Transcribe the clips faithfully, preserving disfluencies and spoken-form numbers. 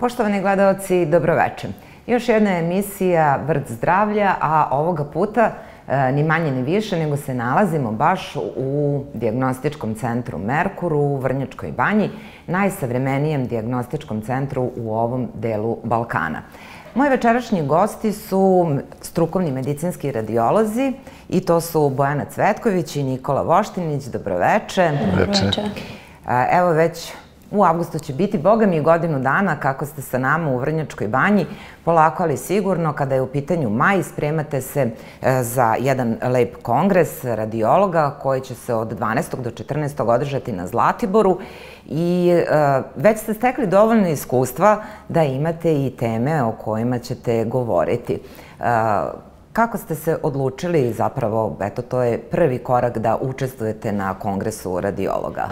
Poštovani gledaoci, dobroveče. Još jedna emisija Vrt zdravlja, a ovoga puta ni manje ni više nego se nalazimo baš u dijagnostičkom centru Merkur u Vrnjačkoj Banji, najsavremenijem dijagnostičkom centru u ovom delu Balkana. Moji večerašnji gosti su strukovni medicinski radiolozi i to su Bojana Cvetković i Nikola Voštinić. Dobroveče. Dobroveče. Evo već u avgustu će biti, boga mi, godinu dana kako ste sa nama u Vrnjačkoj Banji, polako ali sigurno, kada je u pitanju maj, spremate se za jedan lep kongres radiologa koji će se od dvanaestog do četrnaestog održati na Zlatiboru i već ste stekli dovoljno iskustva da imate i teme o kojima ćete govoriti. Kako ste se odlučili, zapravo, eto, to je prvi korak da učestvujete na kongresu radiologa?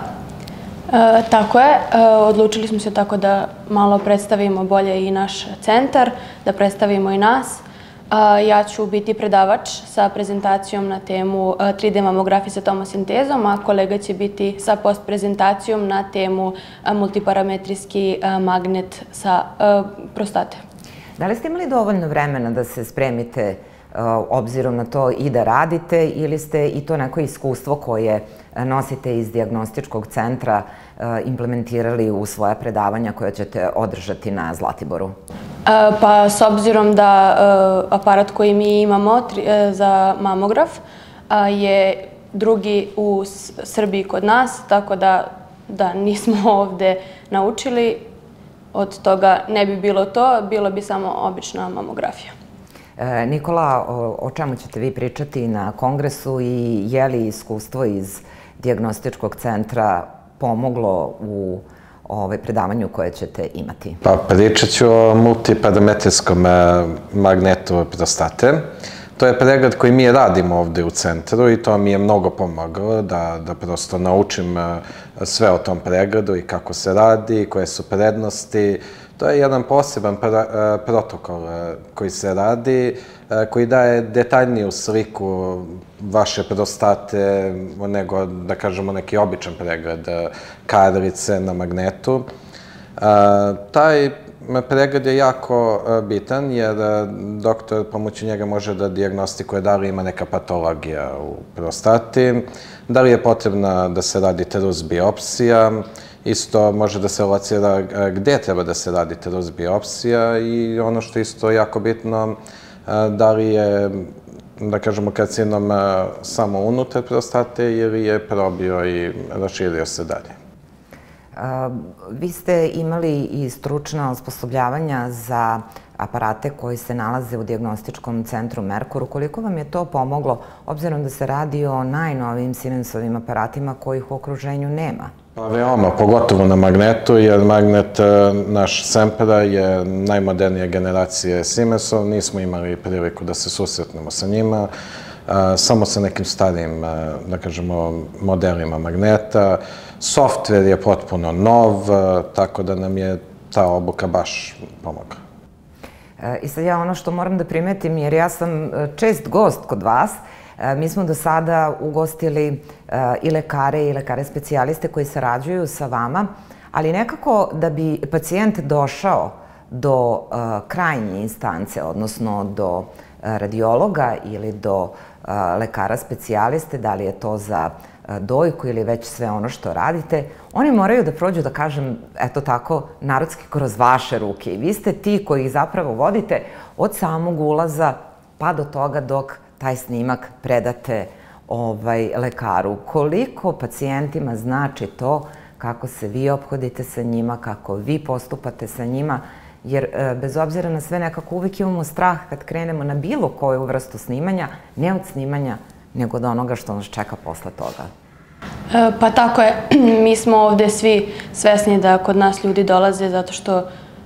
Tako je, odlučili smo se tako da malo predstavimo bolje i naš centar, da predstavimo i nas. Ja ću biti predavač sa prezentacijom na temu tri D mamografije sa tomosintezom, a kolega će biti sa postprezentacijom na temu multiparametrijski magnet sa prostate. Da li ste imali dovoljno vremena da se spremite obzirom na to i da radite, ili ste i to neko iskustvo koje nosite iz dijagnostičkog centra implementirali u svoja predavanja koja ćete održati na Zlatiboru? Pa s obzirom da aparat koji mi imamo za mamograf je drugi u Srbiji kod nas, tako da da nismo ovde naučili, od toga ne bi bilo to, bilo bi samo obična mamografija. Nikola, o čemu ćete vi pričati na kongresu i je li iskustvo iz dijagnostičkog centra pomoglo u predavanju koje ćete imati? Pa pričat ću o multiparametrijskom magnetu prostate. To je pregled koji mi radimo ovde u centru i to mi je mnogo pomoglo da prosto naučim sve o tom pregledu i kako se radi, koje su prednosti. To je jedan poseban protokol koji se radi, koji daje detaljniju sliku vaše prostate nego, da kažemo, neki običan pregled karlice na magnetu. Taj pregled je jako bitan jer doktor pomoću njega može da dijagnostikuje da li ima neka patologija u prostati, da li je potrebna da se radi trus biopsija, isto može da se locira gde treba da se radi trus biopsija i ono što je isto jako bitno, da li je, da kažemo, karcinom samo unutar prostate ili je probio i raširio se dalje. Vi ste imali i stručna osposobljavanja za aparate koji se nalaze u dijagnostičkom centru Merkur. Koliko vam je to pomoglo, obzirom da se radi o najnovijim Siemensovim aparatima kojih u okruženju nema? Pa veoma, pogotovo na magnetu, jer magnet naš Sempra je najmodernije generacije Siemensov. Nismo imali priliku da se susretnemo sa njima, samo sa nekim starijim, da kažemo, modelima magneta. Softver je potpuno nov, tako da nam je ta obuka baš pomogla. I sad ja ono što moram da primetim, jer ja sam čest gost kod vas, mi smo do sada ugostili i lekare i lekare specijaliste koji sarađuju sa vama, ali nekako da bi pacijent došao do krajnje instance, odnosno do radiologa ili do lekara specijaliste, da li je to za dojku ili već sve ono što radite, oni moraju da prođu, da kažem, eto tako, narodski kroz vaše ruke. I vi ste ti koji ih zapravo vodite od samog ulaza pa do toga dok taj snimak predate lekaru. Koliko pacijentima znači to kako se vi ophodite sa njima, kako vi postupate sa njima, jer bez obzira na sve nekako uvijek imamo strah kad krenemo na bilo koju vrstu snimanja, ne od snimanja, nego od onoga što nas čeka posle toga. Pa tako je. Mi smo ovde svi svesni da kod nas ljudi dolaze zato što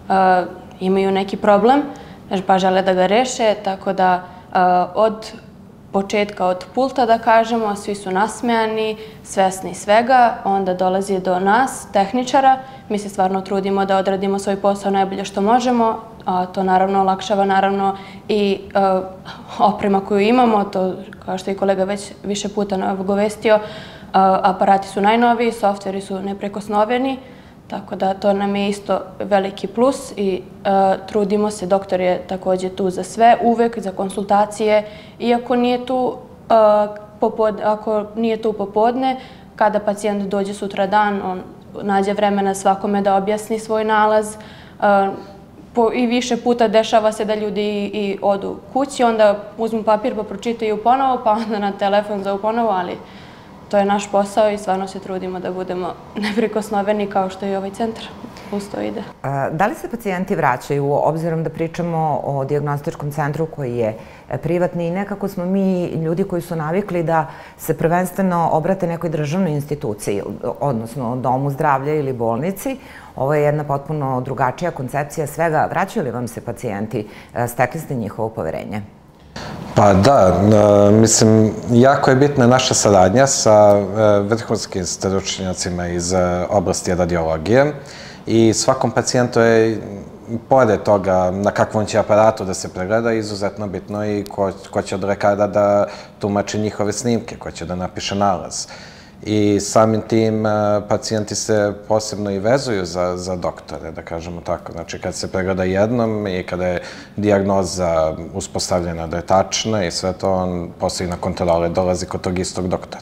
imaju neki problem, pa žele da ga reše, tako da od početka, od pulta, da kažemo, svi su nasmejani, svesni svega, onda dolazi do nas, tehničara. Mi se stvarno trudimo da odradimo svoj posao najbolje što možemo, a to naravno olakšava naravno i oprema koju imamo, to kao što je kolega već više puta nagovestio, aparati su najnoviji, softveri su neprekosnoveni, Tako da to nam je isto veliki plus i trudimo se, doktor je također tu za sve, uvek za konsultacije, iako nije tu ako nije tu popodne, kada pacijent dođe sutra dan, on nađe vremena svakome da objasni svoj nalaz. I više puta dešava se da ljudi i odu kući, onda uzmu papir pa pročitaju ponovo, pa onda na telefon zovu ponovo, ali to je naš posao i stvarno se trudimo da budemo neprikosnoveni kao što i ovaj centar uz to ide. Da li se pacijenti vraćaju, obzirom da pričamo o dijagnostičkom centru koji je privatni i nekako smo mi ljudi koji su navikli da se prvenstveno obrate nekoj državnoj instituciji, odnosno domu zdravlja ili bolnici. Ovo je jedna potpuno drugačija koncepcija svega. Vraćaju li vam se pacijenti? Stekli ste njihovo poverenje? Pa da, mislim, jako je bitna naša saradnja sa vrhunskim stručnjacima iz oblasti radiologije i svakom pacijentu je, pored toga na kakvom će aparatu da se pregleda, izuzetno bitno i ko će od lekara da tumači njihove snimke, ko će da napiše nalaz. I samim tim pacijenti se posebno i vezuju za doktore, da kažemo tako. Znači, kad se pregleda jednom i kada je dijagnoza uspostavljena da je tačna i sve to, on posle i na kontrole dolazi kod tog istog doktora.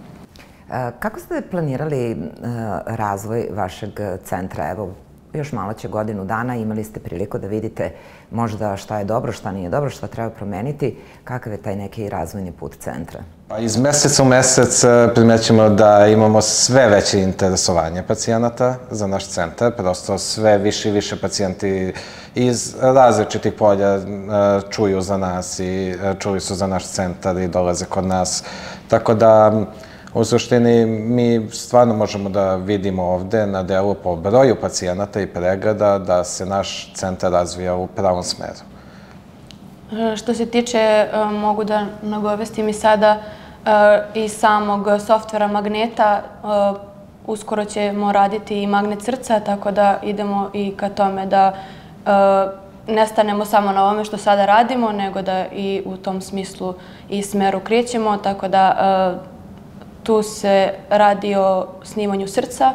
Kako ste planirali razvoj vašeg centra? Evo, još malo će godinu dana, imali ste priliku da vidite možda šta je dobro, šta nije dobro, šta treba promeniti. Kakav je taj neki razvojni put centra? Iz meseca u mesec primećemo da imamo sve veće interesovanje pacijenata za naš centar. Prosto sve više i više pacijenti iz različitih polja čuju za nas i čuli su za naš centar i dolaze kod nas. Tako da, u suštini, mi stvarno možemo da vidimo ovde na delu po broju pacijenata i pregleda da se naš centar razvija u pravom smeru. Što se tiče, mogu da nagovestim i sada, i samog softvera magneta, uskoro ćemo raditi i magnet srca, tako da idemo i ka tome da ne stanemo samo na ovome što sada radimo, nego da i u tom smislu i smeru krećemo, tako da tu se radi o snimanju srca.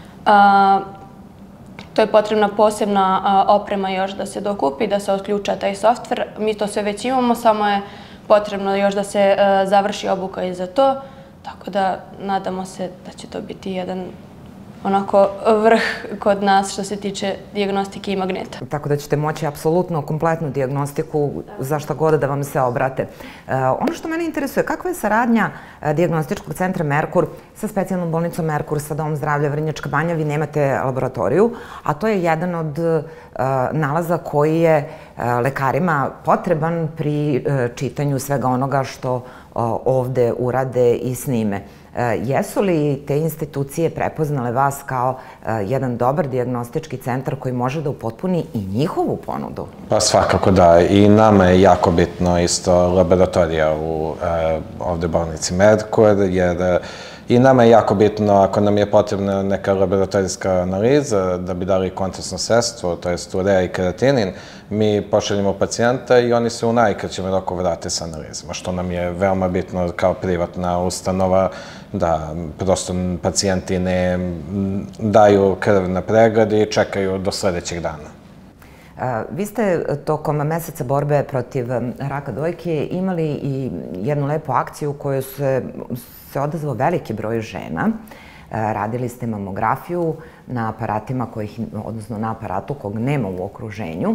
To je potrebna posebna oprema još da se dokupi, da se otključa taj softver. Mi to sve već imamo, samo je potrebno još da se završi obuka i za to. Tako da nadamo se da će to biti jedan onako vrh kod nas što se tiče dijagnostike i magneta. Tako da ćete moći apsolutno kompletnu dijagnostiku za šta god da vam se obrate. Ono što mene interesuje, kakva je saradnja dijagnostičkog centra Merkur sa specijalnom bolnicom Merkur, sa Domom zdravlja Vrnjačka Banja? Vi nemate laboratoriju, a to je jedan od nalaza koji je lekarima potreban pri čitanju svega onoga što ovde urade i snime. Jesu li te institucije prepoznale vas kao jedan dobar dijagnostički centar koji može da upotpuni i njihovu ponudu? Pa svakako da. I nama je jako bitno isto laboratorija u ovde bolnici Merkur, jer i nama je jako bitno ako nam je potrebna neka laboratorijska analiza da bi dali kontrastno sredstvo, to jest urea i keratinin, mi pošaljemo pacijenta i oni se u najkraćem roku vrate sa analizama, što nam je veoma bitno kao privatna ustanova, da prosto pacijenti ne daju krv na pregled i čekaju do sledećeg dana. Vi ste tokom meseca borbe protiv raka dojke imali i jednu lepu akciju u kojoj se odazvao veliki broj žena. Radili ste mamografiju na aparatima, odnosno na aparatu kog nema u okruženju.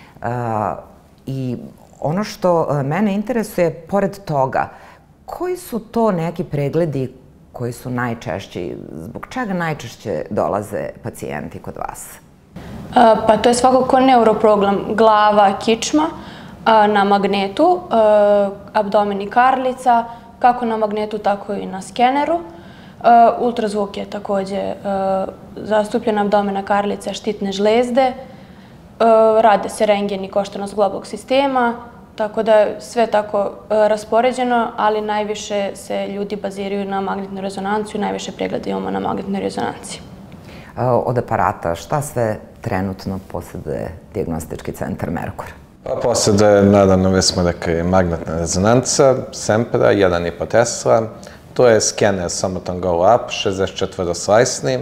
I ono što mene interesuje, pored toga, koji su to neki pregledi koji su najčešći, zbog čega najčešće dolaze pacijenti kod vas? Pa to je svakako neuroprogram glava, kičma na magnetu, abdomen i karlica, kako na magnetu, tako i na skeneru. Ultrazvuk je također zastupljen, abdomena, karlice, štitne žlezde. Rade se rentgen i koštanost globog sistema, tako da je sve tako raspoređeno, ali najviše se ljudi baziraju na magnetnu rezonanciju i najviše pregleda imamo na magnetnoj rezonanci. Od aparata, šta sve trenutno posjeduje dijagnostički centar Merkur? Posjeduje, naravno, već smo rekli, magnetna rezonanca, Sempra, jedan i po Tesla, to je skener Somaton Go Up, šezdeset četiri slajsni,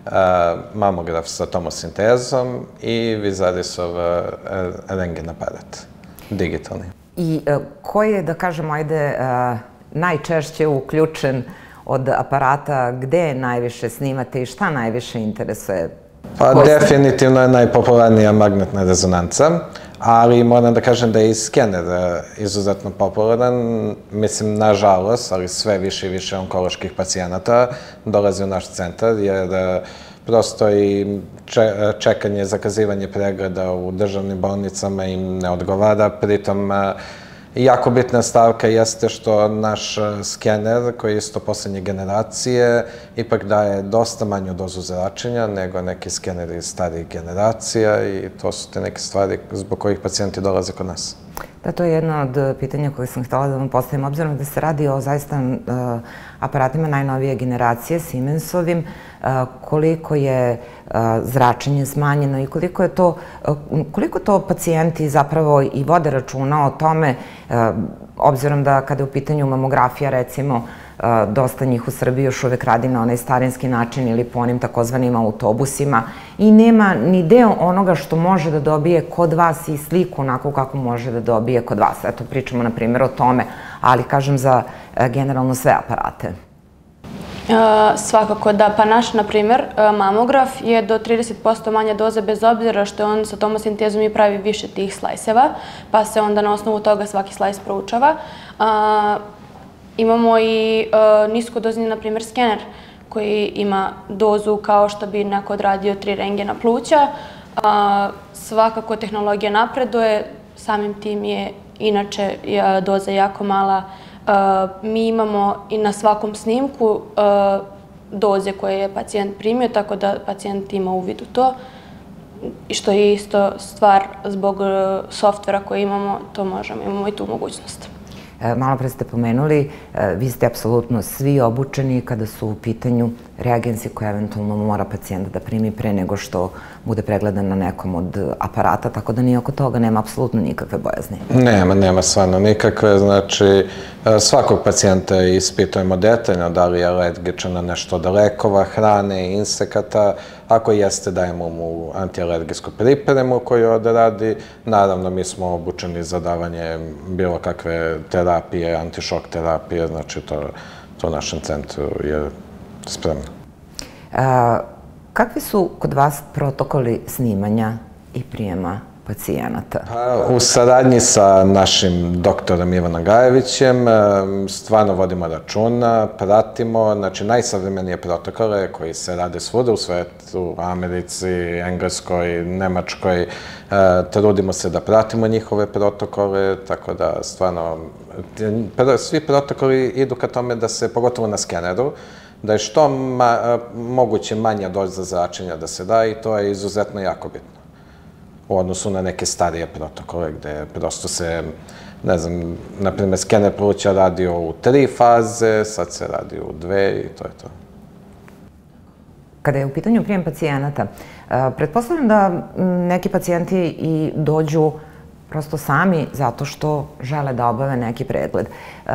mamograf sa tomosintezom i Vizarisov rengen aparat, digitalni. I koji je, da kažemo, ajde, najčešće uključen od aparata, gde najviše snimate i šta najviše interesuje? Pa definitivno je najpopularnija magnetna rezonanca, ali moram da kažem da je i skener izuzetno popularan. Mislim, nažalost, ali sve više i više onkoloških pacijenata dolazi u naš centar, jer prosto i čekanje, zakazivanje pregleda u državnim bolnicama im ne odgovara. Pritom, jako bitna stavka jeste što naš skener, koji je isto poslednje generacije, ipak daje dosta manju dozu zračenja nego neki skeneri starijih generacija i to su te neke stvari zbog kojih pacijenti dolaze kod nas. Da, to je jedno od pitanja koje sam htjela da vam postavim, obzirom da se radi o zaista aparatima najnovije generacije, Siemensovim, koliko je zračenje smanjeno i koliko je to, koliko to pacijenti zapravo i vode računa o tome, obzirom da kada je u pitanju mamografija, recimo, dosta njih u Srbiji još uvek radi na onaj starinski način ili po onim takozvanim autobusima i nema ni deo onoga što može da dobije kod vas i sliku onako kako može da dobije kod vas. Eto, pričamo na primjer o tome, ali kažem za generalno sve aparate. Svakako da, pa naš, na primjer, mamograf je do trideset posto manja doza bez obzira što on sa tomosintezom i pravi više tih slajseva, pa se onda na osnovu toga svaki slajs proučava. Imamo i niskodozni, na primjer, skener koji ima dozu kao što bi neko odradio tri rengena pluća. Svakako tehnologija napreduje, samim tim je inače doza jako mala. Mi imamo i na svakom snimku doze koje je pacijent primio, tako da pacijent ima uvid u to. I što je isto stvar zbog softvera koje imamo, to možemo, imamo i tu mogućnost. Malo pre ste pomenuli, vi ste apsolutno svi obučeni kada su u pitanju reagensi koje eventualno mora pacijent da primi pre nego što bude pregledan na nekom od aparata, tako da ni oko toga nema apsolutno nikakve bojazni. Nema, nema stvarno nikakve. Znači, svakog pacijenta ispitujemo detaljno da li je alergičan na nešto od lekova, hrane, insekata. Ako jeste, dajemo mu antialergijsku pripremu koju odradi. Naravno, mi smo obučeni za davanje bilo kakve terapije, antišok terapije, znači to u našem centru je spremno. Kakvi su kod vas protokoli snimanja i prijema pacijenata? U saradnji sa našim doktorom Ivanom Gajevićem stvarno vodimo računa, pratimo, znači najsavremenije protokole koji se rade svuda u svetu, Americi, Engleskoj, Nemačkoj, trudimo se da pratimo njihove protokole, tako da stvarno svi protokoli idu ka tome da se, pogotovo na skeneru, da je što moguće manja doza zračenja da se da i to je izuzetno jako bitno u odnosu na neke starije protokole gde prosto se, ne znam, na primjer, skener pluća radio u tri faze, sad se radi u dve i to je to. Kada je u pitanju prijem pacijenata, pretpostavljam da neki pacijenti i dođu prosto sami zato što žele da obave neki pregled.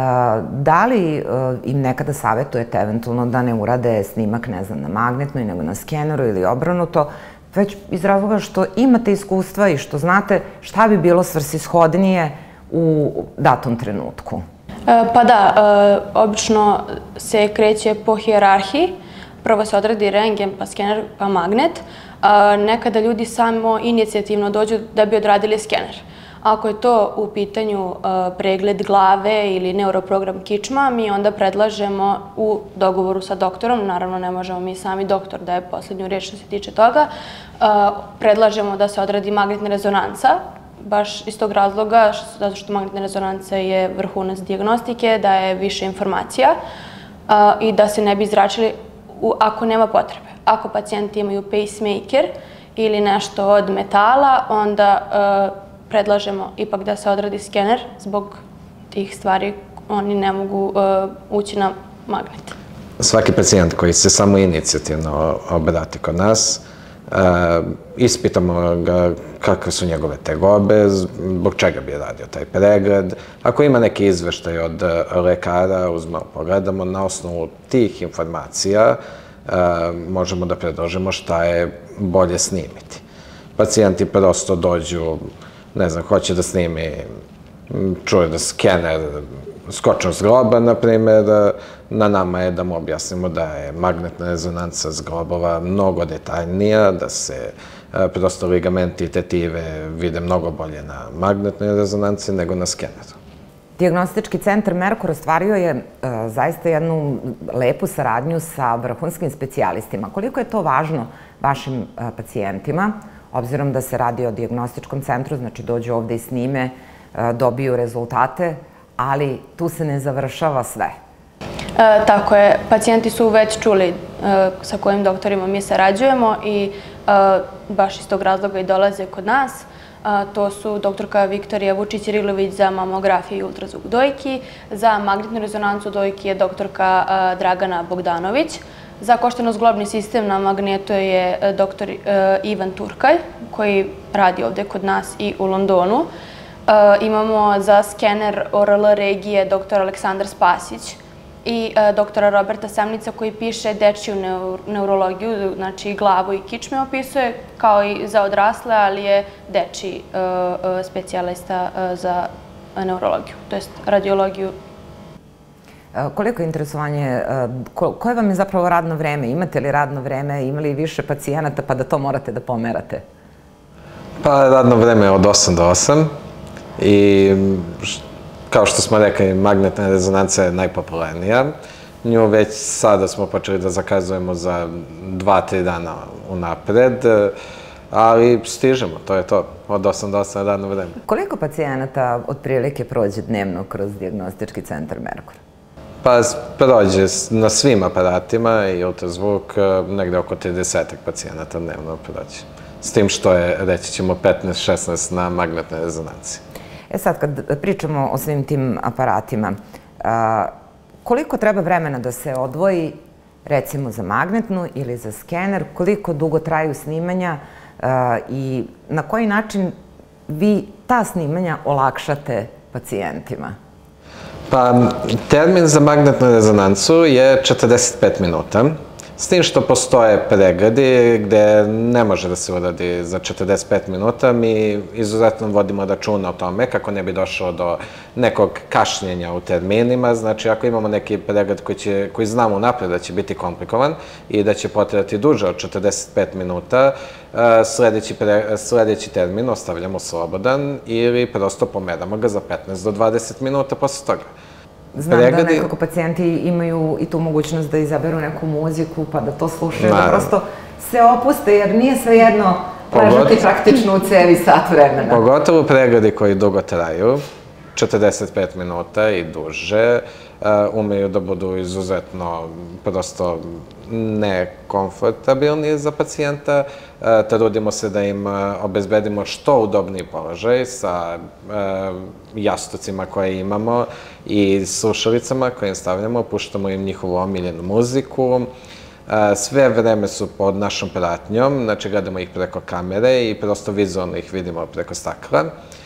Da li im nekada savjetujete eventualno da ne urade snimak, ne znam, na magnetnoj, nego na skeneru ili obrnuto, već iz razloga što imate iskustva i što znate šta bi bilo svrsishodnije u datom trenutku? Pa da, obično se kreće po hijerarhiji. Prvo se odradi rengen, pa skener, pa magnet. Nekada ljudi samo inicijativno dođu da bi odradili skener. Ako je to u pitanju pregled glave ili neuroprogram kičma, mi onda predlažemo u dogovoru sa doktorom, naravno ne možemo mi sami, doktor daje poslednju reč što se tiče toga, predlažemo da se odradi magnetna rezonanca, baš iz tog razloga, zato što magnetna rezonanca je vrhunac dijagnostike, daje više informacija i da se ne bi zračili ako nema potrebe. Ako pacijenti imaju pacemaker ili nešto od metala, onda predlažemo ipak da se odradi skener zbog tih stvari, oni ne mogu ući na magnet. Svaki pacijent koji se samo inicijativno obrati kod nas, ispitamo ga kakve su njegove tegobe, zbog čega bi radio taj pregled. Ako ima neki izveštaj od lekara, uzmemo, pogledamo, na osnovu tih informacija možemo da predložimo šta je bolje snimiti. Pacijenti prosto dođu, ne znam, hoće da snimi, čuje da skener skočnog zgroba, na primjer, na nama je da mu objasnimo da je magnetna rezonanca zgrobova mnogo detaljnija, da se prosto ligamenti i tetive vide mnogo bolje na magnetnoj rezonanci nego na skeneru. Dijagnostički centar Merkur ostvario je zaista jednu lepu saradnju sa vrhunskim specijalistima. Koliko je to važno vašim pacijentima, obzirom da se radi o dijagnostičkom centru, znači dođu ovde i snime, dobiju rezultate, ali tu se ne završava sve. Tako je, pacijenti su već čuli sa kojim doktorima mi sarađujemo i baš iz tog razloga i dolaze kod nas. To su doktorka Viktorija Vučić-Irilović za mamografiju i ultrazvuk dojki, za magnetnu rezonancu dojki je doktorka Dragana Bogdanović, za koštano-zglobni sistem na magnetu je doktor Ivan Turkalj, koji radi ovde kod nas i u Londonu. Imamo za skener O R L regije doktor Aleksandar Spasić i doktora Roberta Semnica koji piše dečiju neurologiju, znači glavu i kičme opisuje, kao i za odrasle, ali je dečiji specijalista za neurologiju, to jest radiologiju. Koliko je interesovanje, koje vam je zapravo radno vreme? Imate li radno vreme, imali više pacijenata pa da to morate da pomerate? Pa radno vreme je od osam do osam i kao što smo rekli, magnetna rezonanca je najpopularnija. Nju već sada smo počeli da zakazujemo za dva do tri dana unapred, ali stižemo, to je to, od osam do osam radno vreme. Koliko pacijenata otprilike prođe dnevno kroz dijagnostički centar Merkur? Pa prođe na svim aparatima i ultrazvuk negde oko tridesetak pacijenata dnevno prođe. S tim što je, reći ćemo, petnaest šesnaest na magnetnoj rezonanci. E sad, kad pričamo o svim tim aparatima, koliko treba vremena da se odvoji, recimo za magnetnu ili za skener, koliko dugo traju snimanja i na koji način vi ta snimanja olakšate pacijentima? Pa, termin za magnetnu rezonancu je četrdeset pet minuta. S tim što postoje pregledi gde ne može da se uradi za četrdeset pet minuta, mi izuzetno vodimo računa o tome kako ne bi došlo do nekog kašnjenja u terminima. Znači, ako imamo neki pregled koji znamo unapred da će biti komplikovan i da će potrajati duže od četrdeset pet minuta, sledeći termin ostavljamo slobodan ili prosto pomeramo ga za petnaest do dvadeset minuta posle toga. Znam da nekako pacijenti imaju i tu mogućnost da izaberu neku muziku pa da to slušaju, da prosto se opuste jer nije svejedno ležati praktično u cevi sat vremena. Pogotovo pregledi koji dugo traju, četrdeset pet minuta i duže, umeju da budu izuzetno prosto nekomfortabilni za pacijenta. Trudimo se da im obezbedimo što udobniji položaj sa jastucima koje imamo i slušalicama koje im stavljamo, puštamo im njihovu omiljenu muziku. Sve vreme su pod našom pratnjom, znači gledamo ih preko kamere i prosto vizualno ih vidimo preko stakla.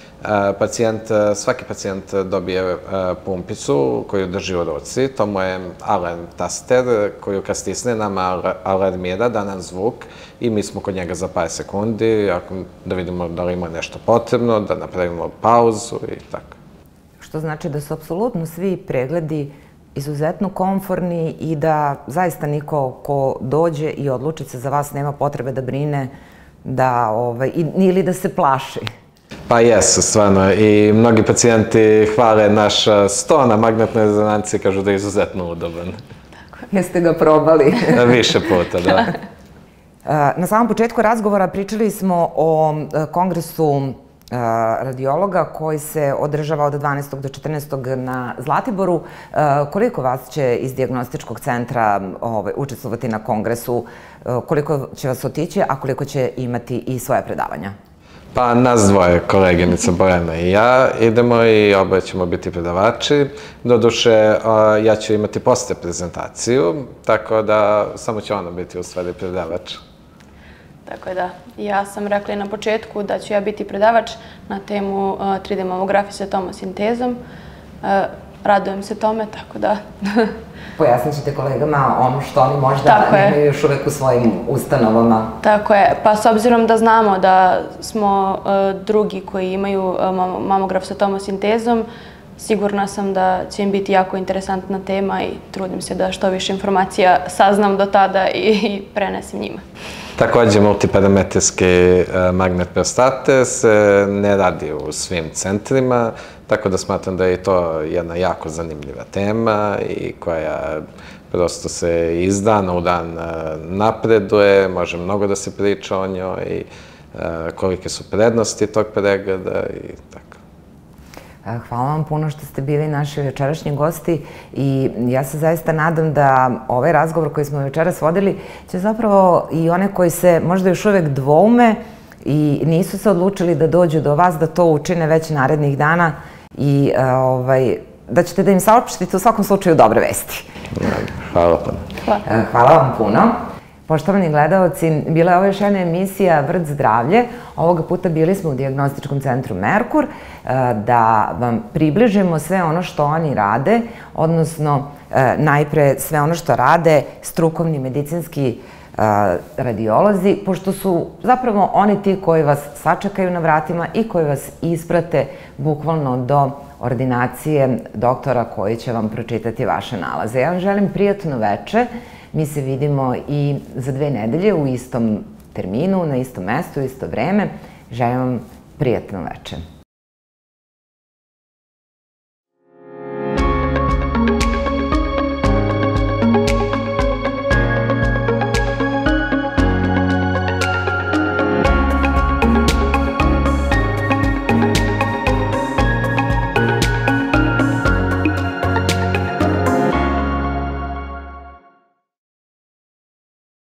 Svaki pacijent dobije pumpicu koju drži u ruci, to mu je alarm taster koju kad stisne nama alarmira, da nam zvuk i mi smo kod njega za par sekundi, da vidimo da li ima nešto potrebno, da napravimo pauzu i tako. Što znači da su apsolutno svi pregledi izuzetno komforni i da zaista niko ko dođe i odluči se za vas nema potrebe da brine ili da se plaši. Pa jesu, stvarno. I mnogi pacijenti hvale naš sto na magnetnoj rezonanci i kažu da je izuzetno udoban. Jeste ga probali? Više puta, da. Na samom početku razgovora pričali smo o kongresu radiologa koji se održava od dvanaestog do četrnaestog na Zlatiboru. Koliko vas će iz dijagnostičkog centra učestvovati na kongresu? Koliko će vas otići, a koliko će imati i svoje predavanja? Pa nas dvoje, koleginica Bojana i ja, idemo i oboje ćemo biti predavači. Doduše, ja ću imati posle prezentaciju, tako da samo će ona biti u stvari predavač. Tako je da. Ja sam rekla i na početku da ću ja biti predavač na temu tri D mamografije sa tomosintezom. Radujem se tome, tako da Pojasnit ćete kolegama ono što oni možda nemaju još uvek u svojim ustanovama. Tako je. Pa s obzirom da znamo da smo drugi koji imaju mamograf sa tomosintezom, sigurna sam da će im biti jako interesantna tema i trudim se da što više informacija saznam do tada i prenesem njima. Također, multiparametrijski magnet prostate se ne radi u svim centrima, tako da smatram da je to jedna jako zanimljiva tema i koja prosto se iz dana u dan napreduje, može mnogo da se priča o njoj i kolike su prednosti tog pregleda i tako. Hvala vam puno što ste bili naši večerašnji gosti i ja se zaista nadam da ovaj razgovor koji smo večeras vodili će zapravo i one koji se možda još uvek dvoume i nisu se odlučili da dođu do vas, da to učine već narednih dana i da ćete da im saopštite u svakom slučaju dobre vesti. Hvala puno. Hvala vam puno. Poštovani gledalci, bila je ovo još jedna emisija Vrt zdravlje. Ovoga puta bili smo u dijagnostičkom centru Merkur da vam približimo sve ono što oni rade, odnosno najpre sve ono što rade strukovni medicinski radiolozi, pošto su zapravo oni ti koji vas sačekaju na vratima i koji vas isprate bukvalno do ordinacije doktora koji će vam pročitati vaše nalaze. Ja vam želim prijatno veče. Mi se vidimo i za dve nedelje u istom terminu, na istom mestu, u isto vreme. Želim vam prijatno veče.